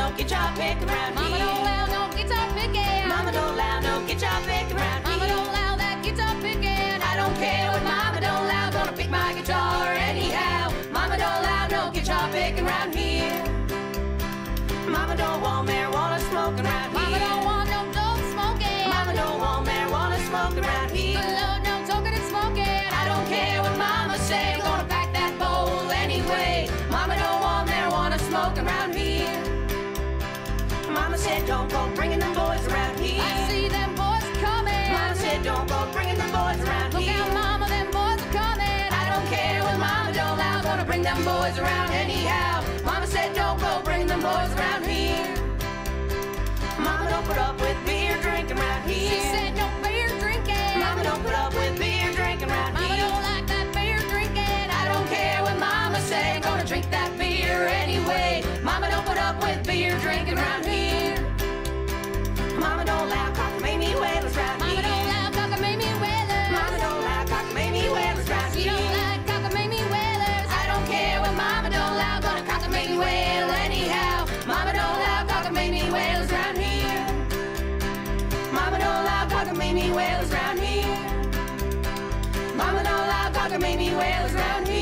no guitar pick around here. Mama don't allow no guitar picking. Mama don't allow no guitar pick around here. Mama don't allow that guitar picking. I don't care what Mama don't allow, gonna pick my guitar anyhow. Mama don't allow no guitar picking around here. Mama don't want marijuana smoking around here. Mama don't want no dope smoking. Mama don't want marijuana smoking around here. Good Lord, no toking and smoking. I don't care what Mama say, I'm gonna pack that bowl anyway. Mama don't want marijuana smoking around here. Mama said don't go bringing them boys around here. I see them boys coming. Mama said don't go bringing them boys around Look here. out, Mama, them boys are coming. I don't care what Mama don't allow, gonna bring them boys around anyhow. Mama said don't go bring them boys around here. Mama don't put up with beer drinking around here. She said no beer drinking. Mama don't put up with beer drinking around Mama here. don't like that beer drinking. I don't care what Mama say, I'm gonna drink that beer anyway. Mama don't put up with beer drinking around here. Mama don't allow cockamamie whalers round Mama here. don't allow cockamamie whalers. Mama don't allow cockamamie whalers round She here. don't like cockamamie whalers. I don't care what Mama don't allow, gonna cockamamie whale anyhow. Mama don't allow cockamamie whalers round here. Mama don't allow cockamamie whalers round here. Mama don't allow cockamamie whalers round here.